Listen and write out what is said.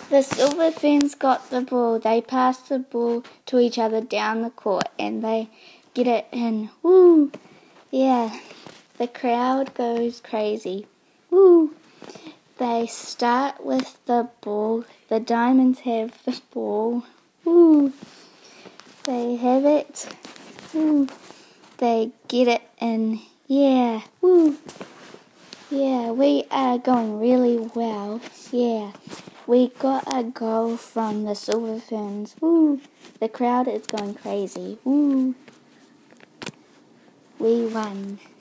The Silver Ferns got the ball. They pass the ball to each other down the court and they get it in. Woo! Yeah, the crowd goes crazy. Woo! They start with the ball. The Diamonds have the ball. Woo! They have it. Woo! They get it in. Yeah. Woo! Yeah, we are going really well. Yeah. We got a goal from the Silver Ferns. Woo! The crowd is going crazy. Woo! We won.